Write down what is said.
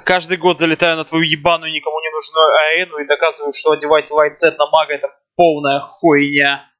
Каждый год залетаю на твою ебаную никому не нужную арену и доказываю, что одевать White Z на мага это полная хуйня.